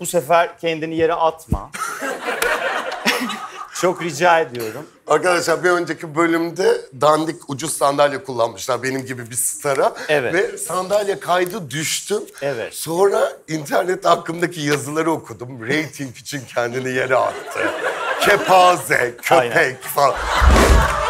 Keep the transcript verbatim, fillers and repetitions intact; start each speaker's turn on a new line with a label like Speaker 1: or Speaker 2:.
Speaker 1: Bu sefer kendini yere atma. Çok rica ediyorum.
Speaker 2: Arkadaşlar bir önceki bölümde dandik ucuz sandalye kullanmışlar benim gibi bir stara.
Speaker 1: Evet.
Speaker 2: Ve sandalye kaydı, düştüm.
Speaker 1: Evet.
Speaker 2: Sonra internet hakkındaki yazıları okudum. Rating için kendini yere attı. Kepaze, köpek
Speaker 1: Aynen.
Speaker 2: falan.